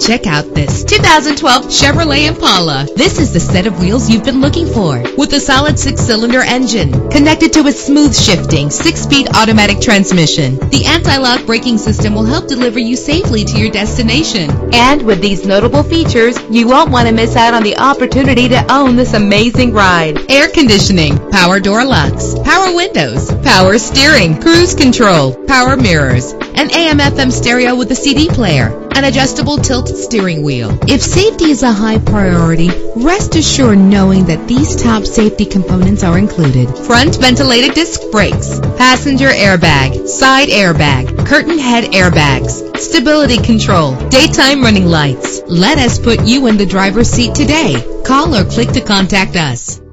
Check out this 2012 Chevrolet Impala. This is the set of wheels you've been looking for, with a solid 6-cylinder engine connected to a smooth shifting 6-speed automatic transmission. The anti-lock braking system will help deliver you safely to your destination. And with these notable features, you won't want to miss out on the opportunity to own this amazing ride. Air conditioning, power door locks, power windows, power steering, cruise control, power mirrors, an AM/FM stereo with a CD player, an adjustable tilt steering wheel. If safety is a high priority, rest assured knowing that these top safety components are included: front ventilated disc brakes, passenger airbag, side airbag, curtain head airbags, stability control, daytime running lights. Let us put you in the driver's seat today. Call or click to contact us.